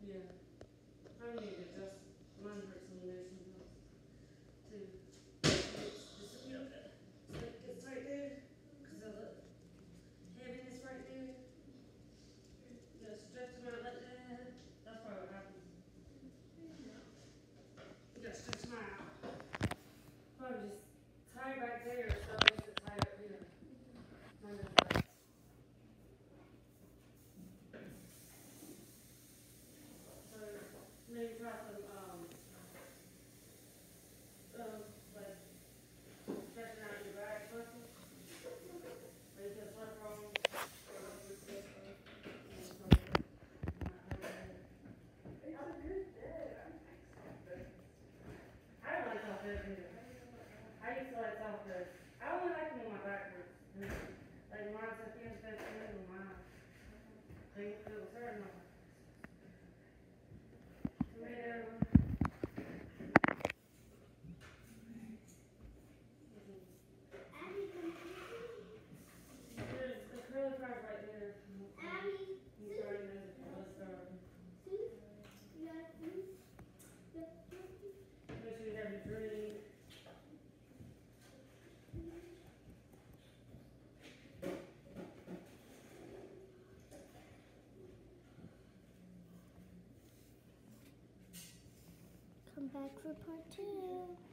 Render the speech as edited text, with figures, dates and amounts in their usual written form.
Yeah. I need to just mine hurts when there's something else too. It's right there because of the heaviness right there. You gotta stretch them out like that. That's probably what happens. You gotta stretch them out. Probably just tie back there so it makes it tie up here. Mine doesn't hurt. So maybe try some like stretching out your back muscles. Or you can flip wrong. I don't like soft beds either. I used to like soft beds. I only like them on my backwards. Like mine's up here, bed too, mine. They feel certain. Tomato. There's the curly fries right there. You already know the start. Make sure you have your drink. Come back for part 2.